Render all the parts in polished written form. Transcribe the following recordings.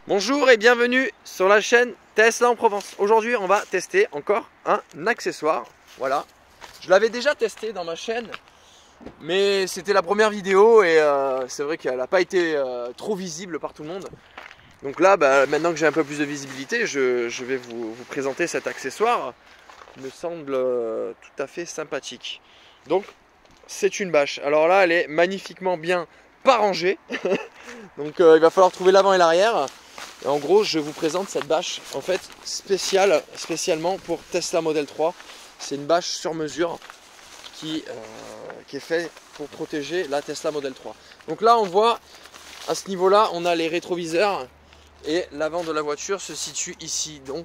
Bonjour et bienvenue sur la chaîne Tesla en Provence. Aujourd'hui on va tester encore un accessoire. Voilà, je l'avais déjà testé dans ma chaîne, mais c'était la première vidéo et c'est vrai qu'elle n'a pas été trop visible par tout le monde. Donc là, maintenant que j'ai un peu plus de visibilité, je vais vous présenter cet accessoire. Il me semble tout à fait sympathique. Donc c'est une bâche. Alors là elle est magnifiquement bien pas rangée. Donc il va falloir trouver l'avant et l'arrière. Et en gros, je vous présente cette bâche en fait spécialement pour Tesla Model 3. C'est une bâche sur mesure qui est faite pour protéger la Tesla Model 3. Donc là, on voit à ce niveau-là, on a les rétroviseurs et l'avant de la voiture se situe ici. Donc,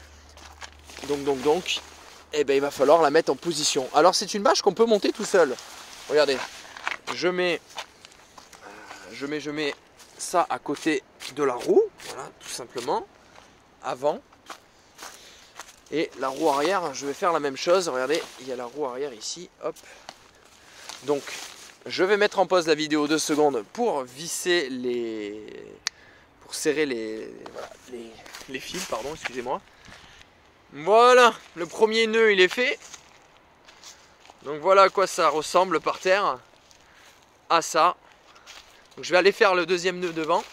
eh ben, il va falloir la mettre en position. Alors, c'est une bâche qu'on peut monter tout seul. Regardez, je mets ça à côté de la roue, voilà, tout simplement, avant. Et la roue arrière, je vais faire la même chose. Regardez, il y a la roue arrière ici, hop. Donc, je vais mettre en pause la vidéo 2 secondes pour visser pour serrer les fils, pardon, excusez-moi. Voilà, le premier nœud, il est fait. Donc voilà à quoi ça ressemble par terre, à ça. Donc je vais aller faire le deuxième nœud devant.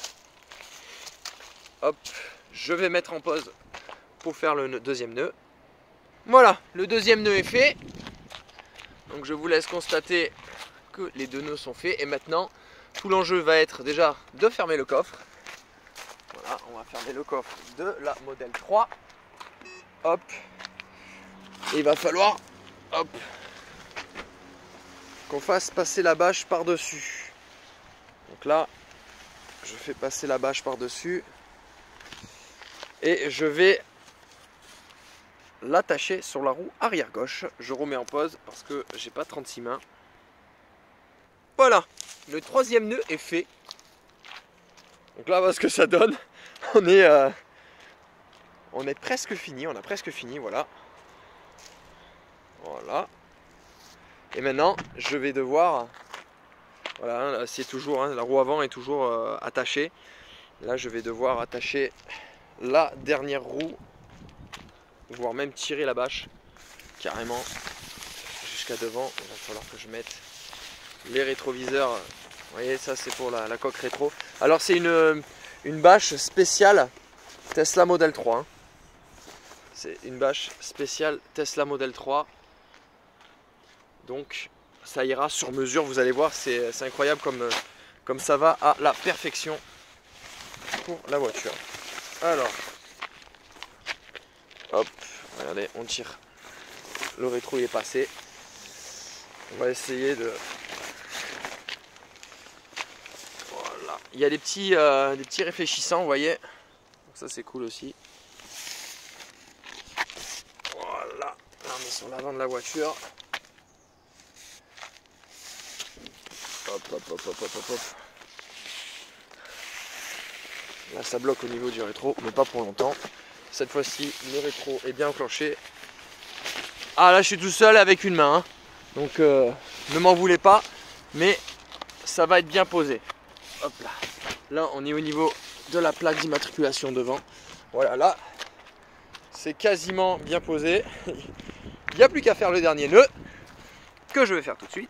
Hop, je vais mettre en pause pour faire le deuxième nœud. Voilà, le deuxième nœud est fait. Donc je vous laisse constater que les deux nœuds sont faits. Et maintenant, tout l'enjeu va être déjà de fermer le coffre. Voilà, on va fermer le coffre de la Model 3. Hop. Et il va falloir, hop, qu'on fasse passer la bâche par-dessus. Donc là, je fais passer la bâche par-dessus et je vais l'attacher sur la roue arrière gauche. Je remets en pause parce que j'ai pas 36 mains. Voilà, le troisième nœud est fait. Donc là, voilà ce que ça donne. On est presque fini, on a presque fini, voilà. Voilà. Et maintenant, je vais devoir... Voilà, c'est toujours, hein, la roue avant est toujours attachée. Là, je vais devoir attacher la dernière roue, voire même tirer la bâche carrément jusqu'à devant. Il va falloir que je mette les rétroviseurs. Vous voyez, ça c'est pour la coque rétro. Alors c'est une bâche spéciale Tesla Model 3. Hein. C'est une bâche spéciale Tesla Model 3. Donc ça ira sur mesure, vous allez voir, c'est incroyable comme ça va à la perfection pour la voiture. Alors, hop, regardez, on tire. Le rétro il est passé. On va essayer de... Voilà. Il y a des petits réfléchissants, vous voyez. Donc ça c'est cool aussi. Voilà, là on est sur l'avant de la voiture. Hop. Là ça bloque au niveau du rétro, mais pas pour longtemps. Cette fois-ci, le rétro est bien enclenché. Ah là je suis tout seul avec une main. Hein. Donc ne m'en voulez pas, mais ça va être bien posé. Hop là. Là on est au niveau de la plaque d'immatriculation devant. Voilà, là c'est quasiment bien posé. Il n'y a plus qu'à faire le dernier nœud, que je vais faire tout de suite.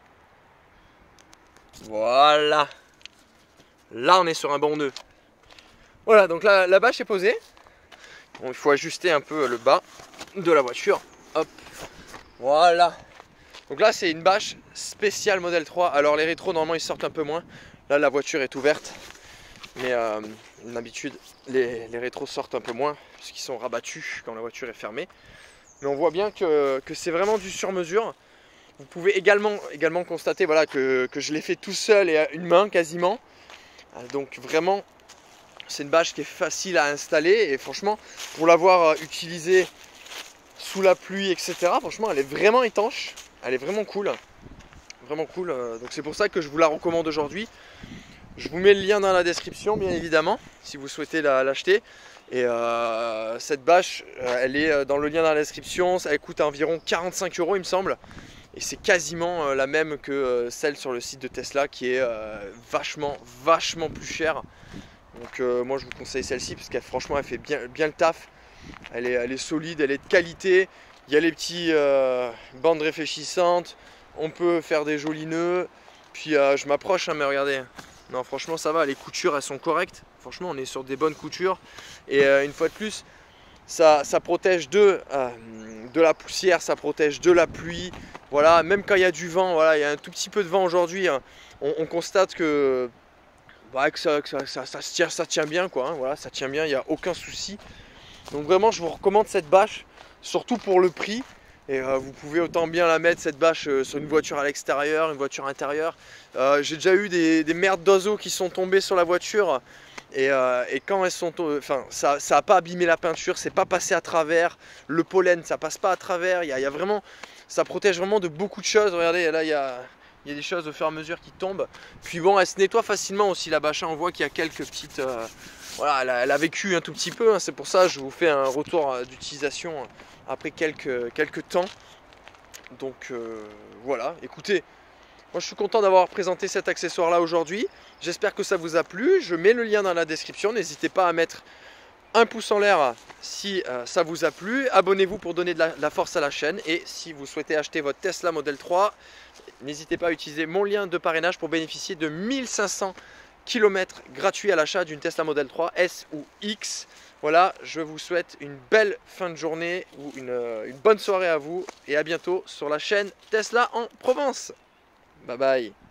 Voilà. Là on est sur un bon nœud. Voilà, donc là la bâche est posée. Bon, il faut ajuster un peu le bas de la voiture. Hop. Voilà. Donc là c'est une bâche spéciale Model 3. Alors les rétros normalement ils sortent un peu moins. Là la voiture est ouverte. Mais d'habitude les rétros sortent un peu moins puisqu'ils sont rabattus quand la voiture est fermée. Mais on voit bien que c'est vraiment du sur mesure. Vous pouvez également constater voilà, que je l'ai fait tout seul et à une main quasiment. Donc vraiment, c'est une bâche qui est facile à installer. Et franchement, pour l'avoir utilisée sous la pluie, etc., franchement, elle est vraiment étanche. Elle est vraiment cool. Vraiment cool. Donc c'est pour ça que je vous la recommande aujourd'hui. Je vous mets le lien dans la description, bien évidemment, si vous souhaitez l'acheter. Et cette bâche, elle est dans le lien dans la description. Elle coûte environ 45 €, il me semble. Et c'est quasiment la même que celle sur le site de Tesla qui est vachement plus chère. Donc moi je vous conseille celle-ci parce qu'elle franchement elle fait bien le taf. Elle est solide, elle est de qualité. Il y a les petits bandes réfléchissantes. On peut faire des jolis nœuds. Puis je m'approche, hein, mais regardez. Non, franchement ça va, les coutures elles sont correctes. Franchement on est sur des bonnes coutures. Et une fois de plus, ça protège de la poussière, ça protège de la pluie. Voilà, même quand il y a du vent, voilà, il y a un tout petit peu de vent aujourd'hui, hein, on constate que, bah, ça tient bien, quoi, hein, voilà, ça tient bien, il n'y a aucun souci. Donc vraiment je vous recommande cette bâche, surtout pour le prix. Et vous pouvez autant bien la mettre cette bâche sur une voiture à l'extérieur, une voiture intérieure. J'ai déjà eu des merdes d'oiseaux qui sont tombées sur la voiture. Et quand elles sont, enfin, ça n'a pas abîmé la peinture, c'est pas passé à travers. Le pollen, ça passe pas à travers. Il y a vraiment, ça protège vraiment de beaucoup de choses. Regardez, là il y a des choses au fur et à mesure qui tombent. Puis bon, elle se nettoie facilement aussi la bâche. On voit qu'il y a quelques petites, voilà, elle a vécu un tout petit peu. Hein, c'est pour ça que je vous fais un retour d'utilisation après quelques temps. Donc voilà, écoutez. Moi je suis content d'avoir présenté cet accessoire là aujourd'hui. J'espère que ça vous a plu. Je mets le lien dans la description. N'hésitez pas à mettre un pouce en l'air si ça vous a plu. Abonnez-vous pour donner de la force à la chaîne. Et si vous souhaitez acheter votre Tesla Model 3, n'hésitez pas à utiliser mon lien de parrainage pour bénéficier de 1500 km gratuits à l'achat d'une Tesla Model 3 S ou X. Voilà, je vous souhaite une belle fin de journée ou une bonne soirée à vous. Et à bientôt sur la chaîne Tesla en Provence. Bye bye.